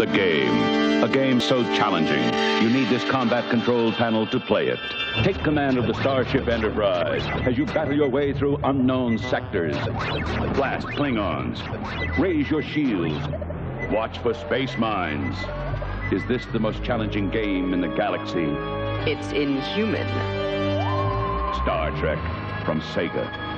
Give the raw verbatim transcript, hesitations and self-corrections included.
game. A game so challenging, you need this combat control panel to play it. Take command of the Starship Enterprise as you battle your way through unknown sectors. Blast Klingons. Raise your shields. Watch for space mines. Is this the most challenging game in the galaxy? It's inhuman. Star Trek from SEGA.